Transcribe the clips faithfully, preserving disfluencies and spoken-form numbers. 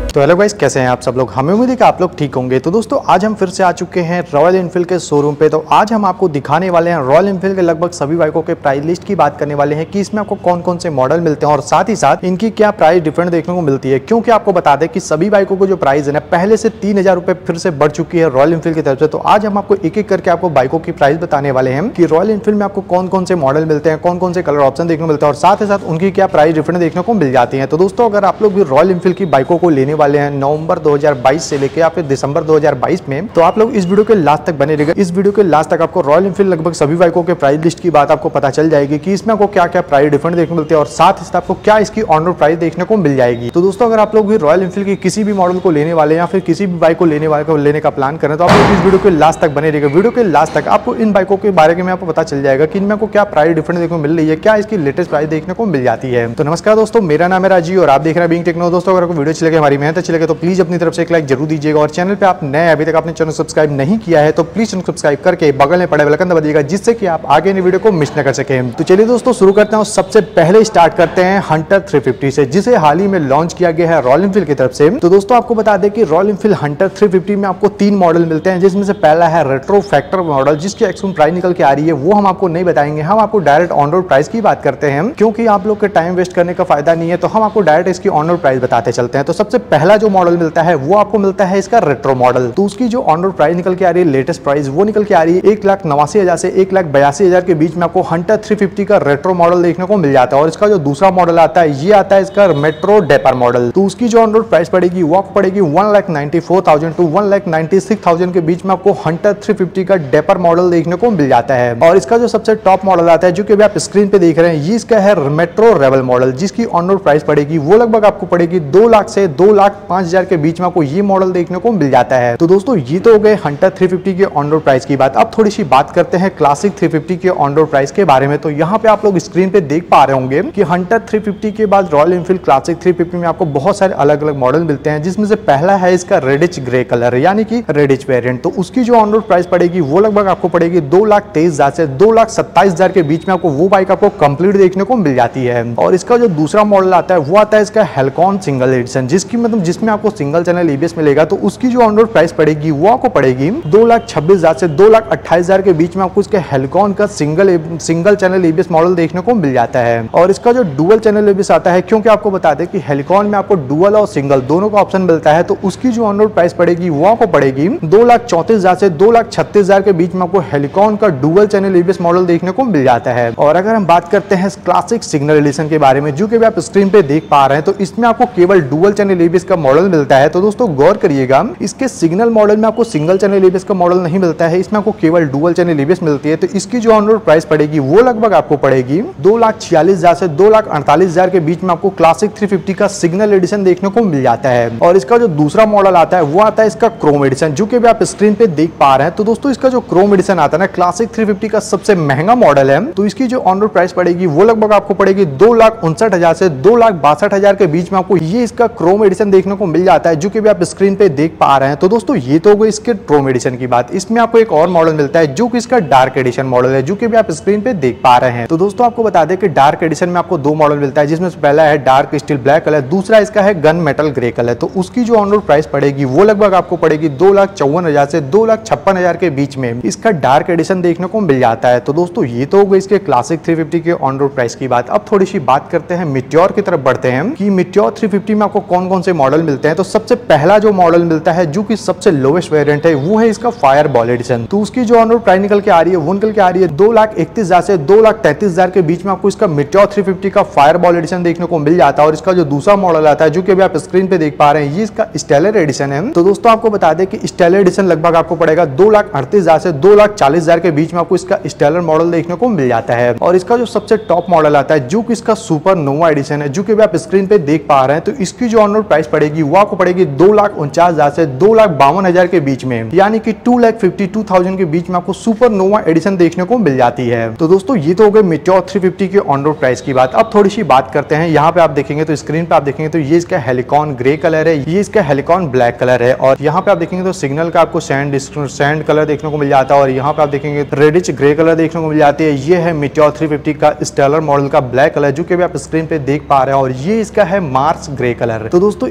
तो hello guys, कैसे हैं आप सब लोग। हमें उम्मीद है कि आप लोग ठीक होंगे। तो दोस्तों आज हम फिर से आ चुके हैं रॉयल एनफील्ड के शोरूम पे। तो आज हम आपको दिखाने वाले हैं रॉयल एनफील्ड के लगभग सभी बाइकों के प्राइस लिस्ट की बात करने वाले हैं कि इसमें आपको कौन कौन से मॉडल मिलते हैं और साथ ही साथ इनकी क्या प्राइस डिफरेंट देखने को मिलती है। क्योंकि आपको बता दें कि सभी बाइकों को जो प्राइस है ना पहले से तीन हजार रुपए फिर से बढ़ चुकी है रॉयल एनफील्ड की तरफ से। तो आज हम आपको एक एक करके आपको बाइकों की प्राइस बताने वाले हैं कि रॉयल एनफील्ड में आपको कौन कौन से मॉडल मिलते हैं, कौन कौन से कलर ऑप्शन देखने को मिलता है और साथ ही साथ उनकी क्या प्राइस डिफरेंट देखने को मिल जाती है। तो दोस्तों अगर आप लोग भी रॉयल एनफील्ड की बाइकों को लेने वाले हैं नवंबर दो हजार बाईस से लेकर या फिर दिसंबर दो हजार बाईस में, तो आप लोग इस वीडियो के लास्ट तक बने रहेगा। इस वीडियो के लास्ट तक आपको रॉयल एनफील्ड लगभग सभी बाइकों के प्राइस लिस्ट की बात आपको पता चल जाएगी कि इसमें आपको क्या क्या प्राइस डिफरेंट देखने को मिलते हैं और साथ ही साथ आपको क्या इसकी ऑन रोड प्राइस देखने को मिल जाएगी। तो दोस्तों अगर आप लोग भी रॉयल एनफील्ड की किसी भी मॉडल को लेने वाले या फिर किसी भी बाइक को लेने वाले को लेने का प्लान करें तो आप लोग इस वीडियो के लास्ट तक बने रहेगा। वीडियो के लास्ट तक आपको इन बाइकों के बारे में आपको पता चल जाएगा कि इनमें आपको क्या प्राइस डिफरेंट देखने को मिल रही है, क्या इसकी लेटेस्ट प्राइस देखने को मिल जाती है। तो नमस्कार दोस्तों, मेरा नाम है राजीव और आप देख रहे हैं बीइंग टेक्नो। दोस्तों अगर आपको वीडियो अच्छी लगे, हमारी मेहनत अच्छी लगे तो प्लीज अपनी तरफ से एक लाइक जरूर दीजिएगा और चैनल पे आप नए अभी तक आपने चैनल सब्सक्राइब नहीं किया है तो प्लीज चैनल सब्सक्राइब करके बगल में पड़े बेल आइकन दबा दीजिएगा जिससे कि आप आगे इन वीडियो को मिस न कर सके। तो चलिए दोस्तों शुरू करते हैं। सबसे पहले स्टार्ट करते हैं हंटर थ्री फिफ्टी से, जिसे हाल ही में लॉन्च किया गया है रॉयल एनफील्ड की तरफ से। तो दोस्तों आपको बता दें कि Royal Enfield Hunter three fifty में आपको तीन मॉडल मिलते हैं, जिसमें से पहला है रेट्रो फैक्टर मॉडल जिसकी एक्चुअल प्राइस निकल के आ रही है वो हम आपको नहीं बताएंगे। हम आपको डायरेक्ट ऑन रोड प्राइस की बात करते हैं क्योंकि आप लोग के टाइम वेस्ट करने का फायदा नहीं है, तो हम आपको डायरेक्ट इसकी ऑन रोड प्राइस बताते चलते हैं। तो सबसे पहला जो मॉडल मिलता है वो आपको मिलता है इसका रेट्रो मॉडल। तो उसकी जो ऑन रोड प्राइस निकल के आ रही है, लेटेस्ट प्राइस वो निकल के आ रही है एक लाख नवासी हजार से एक लाख बयासी हजार के बीच में आपको हंटर थ्री फिफ्टी का रेट्रो मॉडल देखने को मिल जाता है। और इसका जो दूसरा मॉडल आता है ये आता है इसका मेट्रो डेपर मॉडल। तो उसकी जो ऑन रोड प्राइस पड़ेगी वो आपको पड़ेगी one lakh ninety four thousand to one lakh ninety six thousand के बीच में आपको हंटर थ्री फिफ्टी का डेपर मॉडल देखने को मिल जाता है। और इसका जो सबसे टॉप मॉडल आता है जो कि अभी आप स्क्रीन पे देख रहे हैं ये इसका है मेट्रो रेबल मॉडल, जिसकी ऑन रोड प्राइस पड़ेगी वो लगभग आपको पड़ेगी दो लाख से दो लाख पांच हजार के बीच में आपको ये मॉडल देखने को मिल जाता है। तो दोस्तों ये तो हो गए हंटर थ्री फिफ्टी के ऑन रोड प्राइस की बात। अब थोड़ी सी बात करते हैं क्लासिक थ्री फिफ्टी के ऑन रोड प्राइस के बारे में। तो यहाँ पे आप लोग स्क्रीन पे देख पा रहे होंगे कि हंटर थ्री फिफ्टी के बाद Royal Enfield Classic three fifty में आपको बहुत सारे अलग अलग मॉडल मिलते हैं, जिसमें से पहला है इसका रेडिच ग्रे कलर यानी कि रेडिच वेरिएंट। तो उसकी जो ऑन रोड प्राइस पड़ेगी वो लगभग आपको पड़ेगी दो लाख तेईस हजार से दो लाख सत्ताईस हजार के बीच में आपको वो बाइक आपको कंप्लीट देखने को मिल जाती है। और इसका जो दूसरा मॉडल आता है वो आता है इसका हेलकॉन सिंगल एडिशन, जिसकी मतलब जिसमें आपको सिंगल चैनल ईबीएस मिलेगा। तो उसकी जो ऑन रोड प्राइस पड़ेगी वो आपको पड़ेगी दो लाख छब्बीस हजार से दो लाख अट्ठाईस हजार के बीच में आपको इसके हेलकॉन का single single channel EBS model देखने को मिल जाता है। और इसका जो डुअल चैनल ईबीएस आता है, क्योंकि आपको बता दें कि हेलकॉन में आपको डुअल और सिंगल दोनों का ऑप्शन मिलता है, तो उसकी जो ऑन रोड प्राइस पड़ेगी वो आपको पड़ेगी दो लाख चौंतीस हजार से दो लाख छत्तीस हजार के बीच में आपको हेलकॉन का डुअल चैनल ईबीएस मॉडल देखने को मिल जाता है। और अगर हम बात करते हैं क्लासिक सिग्नल एडिशन के बारे में जो कि आप स्क्रीन पे देख पा रहे हैं, तो इसमें आपको केवल डुअल चैनल ईबीएस का मॉडल मिलता है। तो दोस्तों गौर करिएगा, इसके सिग्नल मॉडल में आपको सिंगल चैनल ईबीएस का मॉडल नहीं मिलता है, इसमें आपको केवल डुअल चैनल ईबीएस मिलती है। तो इसकी जो ऑन रोड प्राइस पड़ेगी वो लगभग आपको पड़ेगी दो लाख छियालीस हजार से दो लाख अड़तालीस हजार के बीच में आपको क्लासिक थ्री फिफ्टी का सिग्नल एडिशन देखने को मिल जाता है। और इसका जो दूसरा मॉडल आता है वो आता है इसका क्रोम एडिशन, जो कि भी आप स्क्रीन पे देख पा रहे हैं। तो दोस्तों इसका जो क्रोम एडिशन आता है ना क्लासिक थ्री फिफ्टी का सबसे महंगा मॉडल है, तो इसकी जो ऑन रोड प्राइस पड़ेगी वो लगभग आपको पड़ेगी दो लाख उनसठ हजार से दो लाख बासठ हजार के बीच में आपको ये इसका क्रोम एडिशन देखने को मिल जाता है, जो कि भी आप स्क्रीन पे देख पा रहे हैं। तो दोस्तों ये तो हो गई इसके क्रोम एडिशन की बात। इसमें आपको एक और मॉडल मिलता है जो कि इसका डार्क एडिशन मॉडल है, जो कि भी आप स्क्रीन पे देख पा रहे हैं। तो दोस्तों आपको बता दें कि डार्क एडिशन में आपको दो मॉडल मिलता है, जिसमें से पहला है डार्क स्टील ब्लैक कलर, दूसरा इसका है गन मेटल ग्रे कलर। तो उसकी जो ऑन रोड प्राइस पड़ेगी वो लगभग आपको पड़ेगी दो लाख चौवन हजार से दो लाख छप्पन हजार के बीच में इसका डार्क एडिशन देखने को मिल जाता है। तो दोस्तों ये तो हो गई इसके क्लासिक थ्री फिफ्टी के ऑन रोड प्राइस की बात। अब थोड़ी सी बात करते हैं मिट्योर की तरफ बढ़ते हैं कि मिट्योर थ्री फिफ्टी में आपको कौन कौन से मॉडल मिलते हैं। तो सबसे पहला जो मॉडल मिलता है जो कि सबसे लोवेस्ट वेरिएंट है वो है इसका फायर बॉल एडिशन। तो उसकी जो ऑन रोड प्राइस निकल के आ रही है वो निकल के आ रही है दो लाख इकतीस हजार से दो लाख तैंतीस हजार के बीच में आपको इसका मिट्योर थ्री फिफ्टी का फायर बॉल एडिशन देखने को मिल जाता है। और इसका जो दूसरा मॉडल आता है जो कि अभी आप स्क्रीन पे देख पा रहे हैं ये इसका स्टेलर एडिशन है। तो दोस्तों आपको बता दें कि स्टेलर एडिशन लगभग आपको पड़ेगा दो लाख अड़तीस हजार से दो लाख चालीस हजार के बीच में आपको इसका स्टेलर मॉडल देखने को मिल जाता है। और इसका जो सबसे टॉप मॉडल आता है जो कि इसका सुपर नोवा एडिशन है, जो कि आप स्क्रीन पे देख पा रहे हैं, तो इसकी जो ऑन रोड प्राइस पड़ेगी वो आपको पड़ेगी दो लाख उनचास हजार से दो लाख बावन हजार के बीच में, यानी कि two lakh fifty two thousand के बीच में आपको सुपर नोवा एडिशन देखने को मिल जाती है। तो दोस्तों ये तो हो गए मिट्योर थ्री फिफ्टी के ऑन रोड प्राइस की बात। अब थोड़ी सी बात करते हैं, यहाँ पे आप देखेंगे तो स्क्रीन पे आप देखेंगे तो ये इसका हेलिकॉन ग्रे कलर है, ये इसका हेलिकॉन ब्लैक कलर है। और यहाँ पे आप देखेंगे तो सिग्नल का आपको सैंड सैंड कलर देखने को मिल जाता है। और यहाँ पे आप देखेंगे रेडिच ग्रे कलर देखने को मिल जाती है। ये है मिट्योर थ्री फिफ्टी का स्टेलर मॉडल का ब्लैक कलर, जो कि आप स्क्रीन पे देख पा रहे हैं। और ये इसका है मार्स ग्रे कलर। तो दोस्तों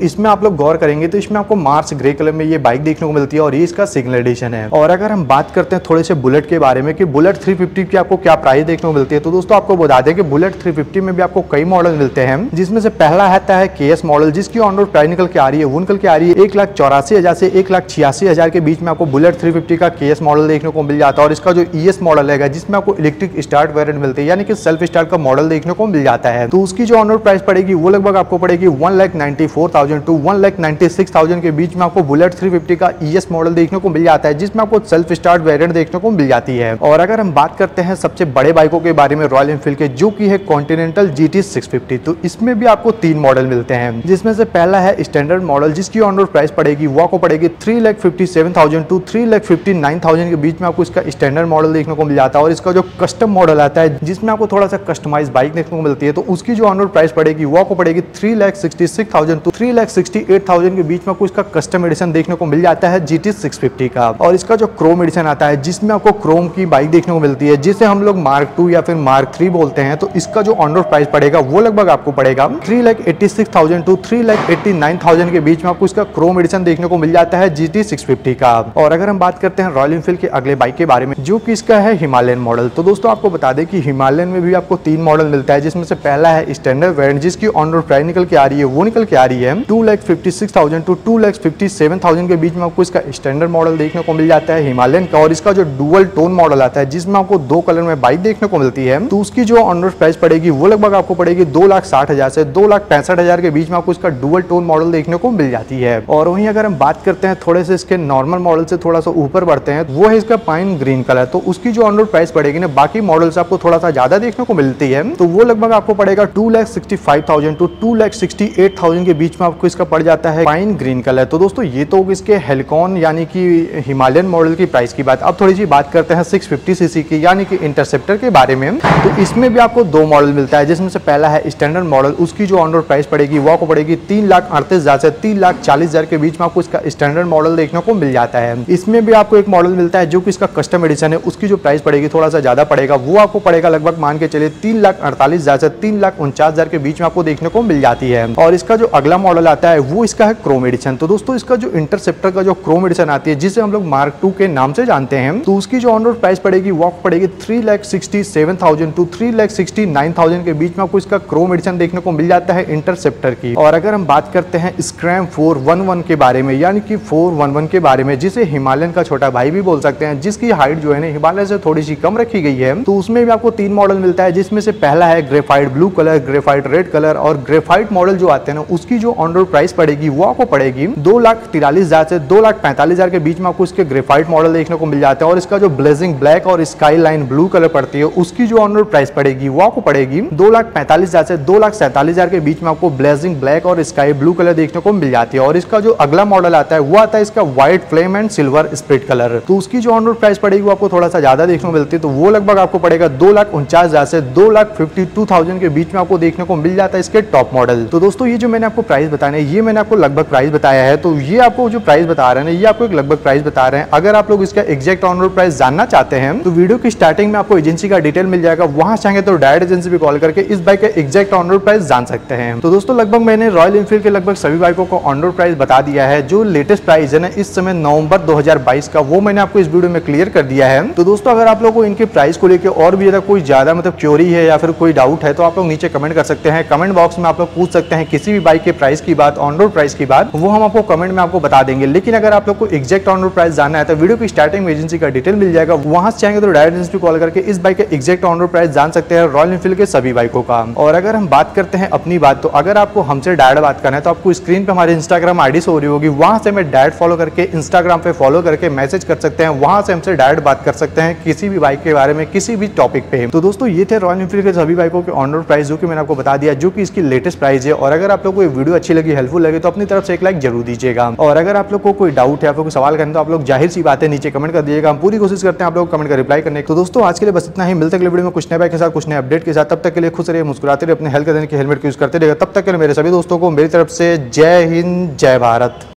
इसमें आप लोग गौर करेंगे तो इसमें आपको मार्स ग्रे कलर में ये बाइक देखने को मिलती है और ये इसका सिग्नल एडिशन है। और अगर हम बात करते हैं थोड़े से बुलेट के बारे में कि बुलेट थ्री फिफ्टी की आपको क्या प्राइस देखने को मिलती है, तो दोस्तों आपको बता दें कि बुलेट थ्री फिफ्टी में भी आपको कई मॉडल मिलते हैं, जिसमें से पहला आता है के एस मॉडल, जिसकी ऑन रोड प्राइस निकल के आ रही है वो निकल के आ रही है एक लाख चौरासी हजार से एक लाख छियासी हजार के बीच में आपको बुलेट थ्री फिफ्टी का के एस मॉडल देखने को मिल जाता है। और इसका जो ई एस मॉडल है जिसमें आपको इलेक्ट्रिक स्टार्ट वेरिएंट मिलते हैं, यानी कि सेल्फ स्टार्ट का मॉडल देखने को मिल जाता है, तो उसकी जो ऑन रोड प्राइस पड़ेगी वो लगभग आपको पड़ेगी one lakh ninety four thousand to one lakh ninety six thousand के बीच में आपको बुलेट थ्री फिफ्टी का ई एस मॉडल देखने को मिल जाता है, जिसमें आपको सेल्फ स्टार्ट वेरिएंट देखने को मिल जाती है। और अगर हम बात करते हैं सबसे बड़े बाइकों के बारे में रॉयल एनफील्ड के, जो की है Continental G T six fifty, तो इसमें भी आपको तीन मॉडल मिलते हैं, जिसमें से पहला है स्टैंडर्ड मॉडल, जिसकी ऑन रोड प्राइस पड़ेगी वो आपको पड़ेगी three lakh fifty seven thousand to three lakh fifty nine thousand के बीच में आपको इसका स्टैंडर्ड मॉडल देखने को मिल जाता है। और इसका जो कस्टम मॉडल आता है जिसमें आपको थोड़ा सा कस्टमाइज बाइक देखने को मिलती है, तो उसकी जो ऑन रोड प्राइस पड़ेगी वो आपको पड़ेगी three lakh sixty six thousand to three lakh sixty eight thousand के बीच में आपको इसका कस्टम एडिशन देखने को मिल जाता है जी टी सिक्स फिफ्टी का। और इसका जो क्रोम एडिशन आता है जिसमें आपको क्रोम की बाइक देखने को मिलती है, जिसे हम लोग मार्क टू या फिर मार्क थ्री बोलते हैं, तो इसका जो ऑन रोड प्राइस पड़ेगा वो लगभग आपको पड़ेगा three lakh eighty six thousand to three lakh eighty nine thousand के बीच में आपको इसका क्रोम एडिशन देखने को मिल जाता है जी टी सिक्स फिफ्टी का। और अगर हम बात करते हैं रॉयल एनफील्ड के अगले बाइक के बारे में, जो कि इसका है हिमालयन मॉडल, तो दोस्तों आपको बता दें कि हिमालयन में भी आपको तीन मॉडल मिलता है, जिसमें से पहला है स्टैंडर्ड वेरिएंट, जिसकी ऑन रोड प्राइस निकल के आ रही है वो निकल के आ रही है two lakh fifty six thousand to two lakh fifty seven thousand के बीच में आपको इसका स्टैंडर्ड मॉडल देखने को मिल जाता है हिमालयन का। और इसका जो डुअल टोन मॉडल आता है जिसमें आपको दो कलर में बाइक देखने को मिलती है, तो उसकी जो ऑन रोड प्राइस पड़ेगी वो लगभग आपको पड़ेगी दो लाख साठ हजार से दो लाख पैंसठ हजार के बीच में आपको इसका डुअल टोन मॉडल देखने को मिल जाती है। और वहीं अगर हम बात करते हैं थोड़े से इसके नॉर्मल मॉडल से थोड़ा सा ऊपर बढ़ते हैं, वो है इसका पाइन ग्रीन कलर, तो उसकी जो ऑन रोड प्राइस पड़ेगी ना बाकी मॉडल से आपको थोड़ा सा ज्यादा देखने को मिलती है, तो वो लगभग आपको पड़ेगा two lakh sixty five thousand to two lakh sixty eight thousand के बीच में आपको इसका पड़ जाता है पाइन ग्रीन कलर। तो दोस्तों ये तो इसके हेलिकॉन यानी कि हिमालयन मॉडल की प्राइस की बात। अब थोड़ी सी बात करते हैं सिक्स फिफ्टी सीसी की यानी कि इंटरसेप्टर के बारे में, तो इसमें भी आपको दो मॉडल मिलता है, जिसमें से पहला है स्टैंडर्ड मॉडल, उसकी जो ऑन रोड प्राइस पड़ेगी वो आपको पड़ेगी तीन लाख अड़तीस हजार से तीन लाख चालीस हजार के बीच में आपको इसका स्टैंडर्ड मॉडल देखने को मिल जाता है। इसमें भी आपको एक मॉडल मिलता है जो कि इसका कस्टम एडिशन है, उसकी जो प्राइस पड़ेगी थोड़ा सा ज्यादा पड़ेगा, वो आपको पड़ेगा लगभग मान के चलिए तीन लाख अड़तालीस हजार से तीन लाख उनचास हजार के बीच में आपको देखने को मिल जाती है। और इसका जो अगला मॉडल आता है वो इसका है क्रोम एडिशन। तो दोस्तों इसका जो इंटरसेप्टर का जो क्रोम एडिशन आती है, जिसे हम लोग मार्क टू के नाम से जानते हैं, तो उसकी जो ऑन रोड प्राइस पड़ेगी वो आपको पड़ेगी three lakh sixty seven thousand to three lakh sixty nine thousand के बीच में आपको इसका क्रोम एडिशन देखने को मिल जाता है इंटरसेप्टर की। और अगर हम बात करते हैं स्क्रैम फोर वन वन के बारे में, यानी कि फोर वन वन के बारे में, जिसे हिमालयन का छोटा भाई भी बोल सकते हैं, जिसकी हाइट जो है ना हिमालय से थोड़ी सी कम रखी गई है, तो उसमें भी आपको तीन मॉडल मिलता है, जिसमें से पहला है graphite blue colour, graphite red colour. और ग्रेफाइट मॉडल जो आते हैं ना उसकी जो ऑन रोड प्राइस पड़ेगी वो आपको पड़ेगी दो लाख तिरालीस हजार से दो लाख पैंतालीस हजार के बीच में आपको इसके ग्रेफाइट मॉडल देखने को मिल जाता है। और इसका जो ब्लेजिंग ब्लैक और स्काई लाइन ब्लू कलर पड़ती है, उसकी जो ऑन रोड प्राइस पड़ेगी वो आपको पड़ेगी दो लाख पैंतालीस हजार से दो लाख सैंतालीस हजार के बीच में आपको ब्लेजिंग ब्लैक और स्काई ब्लू कलर देखने को मिल जाती है। और इसका जो अगला मॉडल आता है वो आता है इसका white flame and silver split colour, तो उसकी जो ऑन रोड प्राइस पड़ेगी वो आपको थोड़ा सा ज्यादा देखने को मिलती है, तो वो लगभग आपको पड़ेगा दो लाख उनचास हजार से दो लाख फिफ्टी टू थाउजेंड के बीच में आपको देखने को मिल जाता है इसके टॉप मॉडल। तो दोस्तों ये जो मैंने आपको प्राइस बताने ये मैंने आपको लगभग प्राइस बताया है, तो ये आपको जो प्राइस बता रहे हैं ये आपको एक लगभग प्राइस बता रहे हैं। अगर आप लोग इसका एग्जैक्ट ऑन रोड प्राइस जानना चाहते हैं तो वीडियो की स्टार्टिंग में आपको एजेंसी का डिटेल मिल जाएगा, वहां चाहेंगे तो डायरेक्ट एजेंसी पे कॉल करके इस बाइक का एग्जैक्ट ऑन रोड प्राइस जान सकते हैं। तो दोस्तों लगभग मैंने रॉयल एनफील्ड के लगभग सभी बाइकों को ऑन रोड प्राइस बता दिया है। जो लेटेस्ट प्राइस है ना इस समय नवंबर दो हजार बाईस का, वो मैंने आपको इस वीडियो में क्लियर कर दिया है। तो दोस्तों अगर आप लोगों को इनके प्राइस को लेकर और भी ज्यादा कोई ज्यादा मतलब क्योरी है या फिर कोई डाउट है तो आप लोग नीचे कमेंट कर सकते हैं। कमेंट बॉक्स में आप लोग पूछ सकते हैं किसी भी बाइक के प्राइस की बात, ऑन रोड प्राइस की बात, वो हम आपको कमेंट में आपको बता देंगे। लेकिन अगर आप लोग को एग्जैक्ट ऑन रोड प्राइस जानना है तो वीडियो की स्टार्टिंग में एजेंसी का डिटेल मिल जाएगा, वहां से चाहेंगे तो डायरेक्ट एजेंसी पे कॉल करके इस बाइक का एग्जैक्ट ऑन रोड प्राइस जान सकते हैं रॉयल एनफील्ड के सभी बाइकों का। और अगर हम बात करते हैं अपनी बात, तो अगर आपको हमसे डायरेक्ट बात करना है तो आपको स्क्रीन पे हमारी इंस्टाग्राम आईडी शो हो रही होगी, वहां से हमें डायरेक्ट फॉलो करके इंस्टाग्राम पे फॉलो करके मैसेज कर सकते हैं, वहां से हमसे डायरेक्ट बात कर सकते हैं किसी भी बाइक के बारे में, किसी भी टॉपिक पे। तो दोस्तों ये थे रॉयल एनफील्ड के सभी बाइकों के ऑन रोड प्राइस जो कि मैंने आपको बता दिया, जो कि इसकी लेटेस्ट प्राइस है। और अगर आप लोग को ये वीडियो अच्छी लगी, हेल्पफुल लगे, तो अपनी तरफ से एक लाइक जरूर दीजिएगा। और अगर आप लोग को कोई डाउट है, आप लोग को सवाल करना, तो आप लोग जाहिर सी बात है नीचे कमेंट कर दीजिएगा, हम पूरी कोशिश करते हैं आप लोग कमेंट का रिप्लाई करने। तो दोस्तों आज के लिए बस इतना ही, मिलते अगले वीडियो में कुछ नए बाइक के साथ, कुछ नए अपडेट के साथ। तब तक के लिए खुश रहिए, मुस्कुराते रहिए, अपने हेल्थ देने के हेलमेट यूज करते रहिएगा। तब तक के लिए मेरे सभी दोस्तों को मेरी तरफ से जय हिंद, जय भारत।